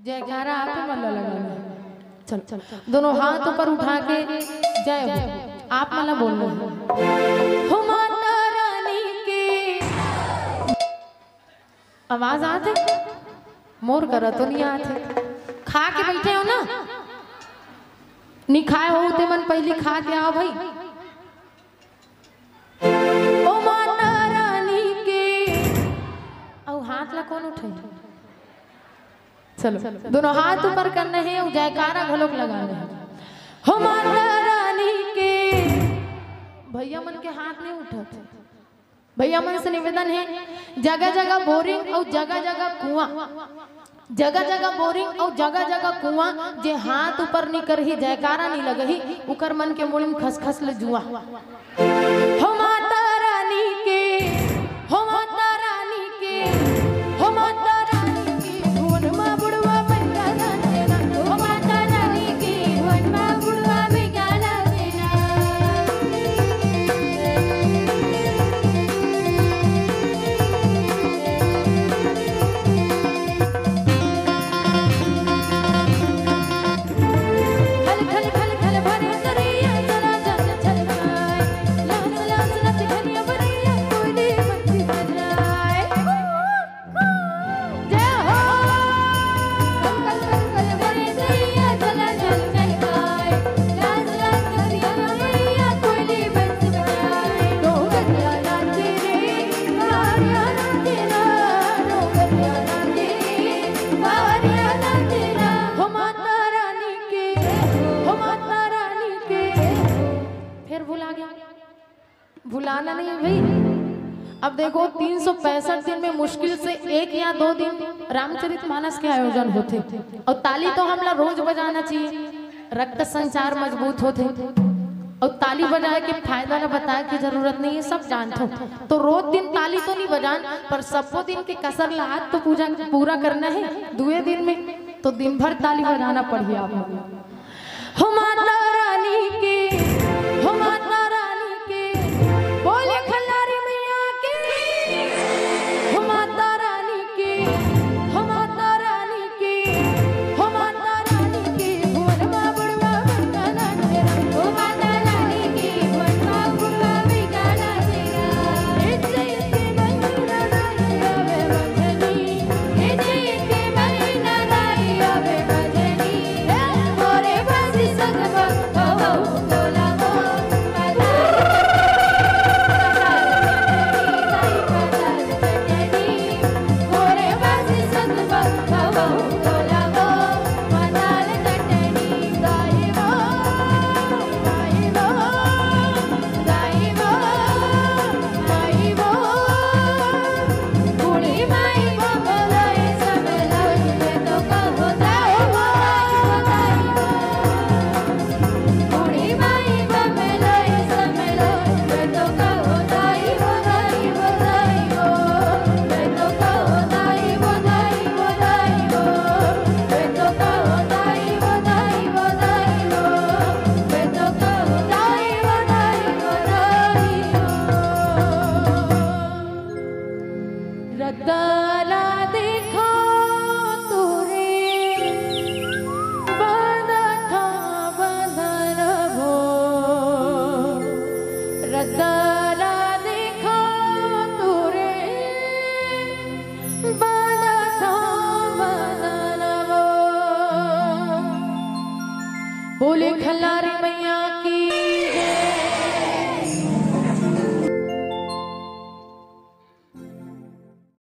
जयकारा आप ही मल्ला लगाना। चल चल दोनों हाथ ऊपर उठा के जय हो। आप मल्ला बोल रहे हो माता रानी के आवाज आते मोर करा तो नहीं आते। खा के बैठे हो ना, नहीं खाए हो ते मन पहले खा के आओ भाई। ओ माता रानी के और हाथ ला कौन उठे? चलो दोनों हाथ ऊपर करने हैं और जयकारा घलोक लगाने हैं। हो माता रानी के भैया मन के हाथ नहीं उठते। भैया मन से निवेदन है, जगह जगह बोरिंग और जगह जगह कुआं, जगह जगह बोरिंग और जगह जगह कुआं, जे हाथ ऊपर नहीं कर ही जयकारा नहीं लगही उकर मन के मुड़ी में खसखस ले जुआ। हो माता रानी के, हो माता रानी के, हो माता भुलाना नहीं है भाई। अब देखो 365 दिन में मुश्किल से 1 या 2 दिन रामचरितमानस के आयोजन होते और ताली तो हमला रोज बजाना चाहिए, रक्त संचार मजबूत होते और ताली बजाए के फायदा न बताए की जरूरत नहीं है, सब जानते हो। तो रोज दिन ताली तो नहीं बजान पर सबको दिन के कसर लात तो पूजा पूरा करना है। 2 दिन में तो दिन भर ताली बजाना पड़िए आप। हो माता रानी के, हो माता रानी के, बोले खल्लारी मैया के, हो माता रानी के, हो माता रानी के, हो माता रानी के, भुवनमा बुढ़वा बिगाना तेरा, हो माता रानी के, भुवनमा बुढ़वा बिगाना तेरा। इज्जत के महीना राई आवे बजनी, इज्जत के महीना राई आवे बजनी, मोरे बसी सगवा हो बोला वो बोले खल्ला